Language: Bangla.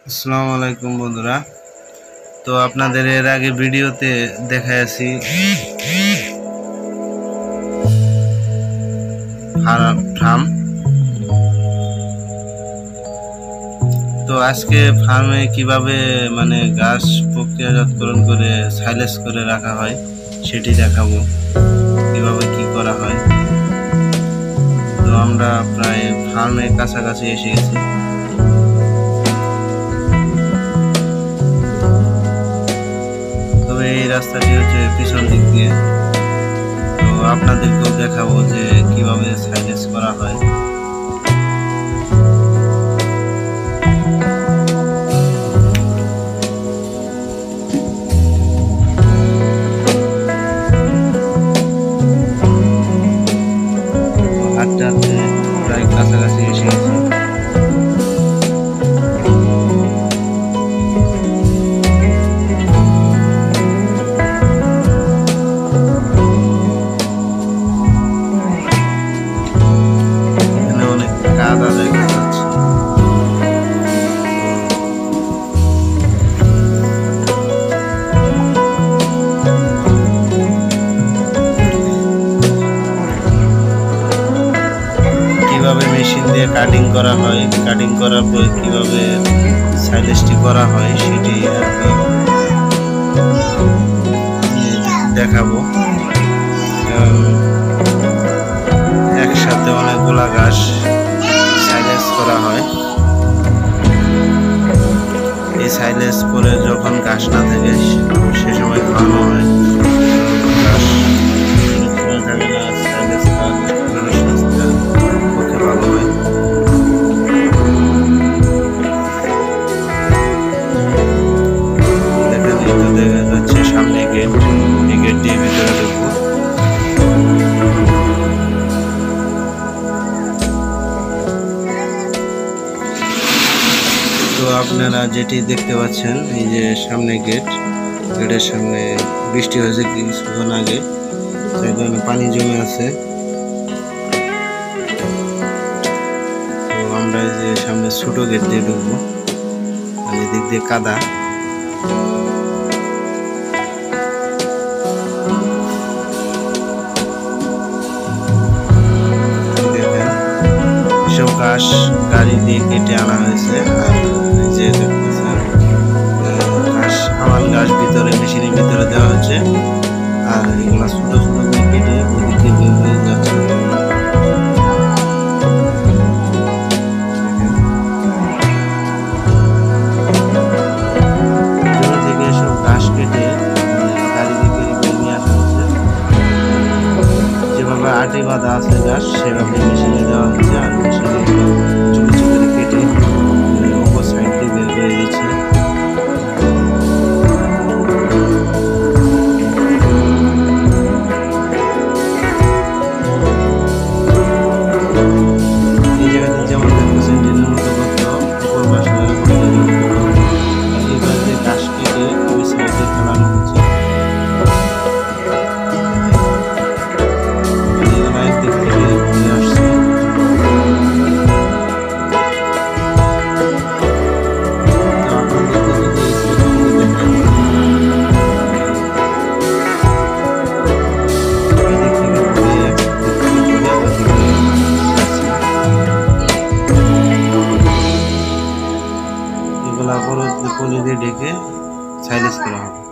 আসসালামু আলাইকুম বন্ধুরা। তো আপনাদের এর আগে ভিডিওতে দেখাইছি ফার্ম। তো আজকে ফার্মে কিভাবে গাছ প্রক্রিয়াজাতকরণ করে সাইলেজ করে রাখা হয় সেটি দেখাবো, কিভাবে কি করা হয়। তো আমরা প্রায় ফার্মের কাছাকাছি এসে গেছি। তবে এই রাস্তাটি হচ্ছে পিছন দিক দিয়ে। তো আপনাদেরকেও দেখাবো যে কিভাবে সাইলেজ করা হয়। হাঁটতে হাঁটতে প্রায় কাছাকাছি এসে গেছি। কিভাবে মেশিন দিয়ে কাটিং করা হয়, কাটিং করার পর কিভাবে সাইলেজটি করা হয় সেটি আর কি দেখাবো। একসাথে অনেকগুলা ঘাস সাইলেজ করা হয়। এই সাইলেজ করে যখন ঘাস না থাকে সে সময় খাওয়ানো হয়। সামনে গেট, এই গেট দিয়ে ভিতরে ঢুকবো। তো আপনারা যেটি দেখতে পাচ্ছেন, এই যে সামনে গেট, গেটের সামনে বৃষ্টি হয়েছে কিছুক্ষণ আগে, সেই কারণে পানি জমে আছে। তো আমরা এই যে সামনে ছোট গেট দিয়ে ঢুকবো, এদিক দিয়ে কাদা। সব ঘাস গাড়ি দিয়ে কেটে আনা হয়েছে। আর এই যে দেখতেছেন ঘাস, আমার ঘাস ভিতরে মেশিনের ভিতরে দেওয়া হচ্ছে। আর এগুলা ছোট ছোট করে কেটে ওদিকে বের হয়ে যাচ্ছে। জমি থেকে সব ঘাস কেটে গাড়ি দিয়ে নিয়ে আসা হচ্ছে। যেভাবে আটি বাঁধা আছে ঘাস, সেভাবে মেশিনে দেওয়া হচ্ছে। আর মেশিনে ছোট ছোট করে কেটে অপর সাইড দিয়ে বের করে দিচ্ছে। এই জায়গাতে যেমন দেখতেছেন ড্রেনের মতো করতে অপর পাশে এবার যে ঘাস কেটে ওই সাইডে ফেলানো হচ্ছে। এগুলা পলি দিয়ে ঢেকে সাইলেজ করা হবে।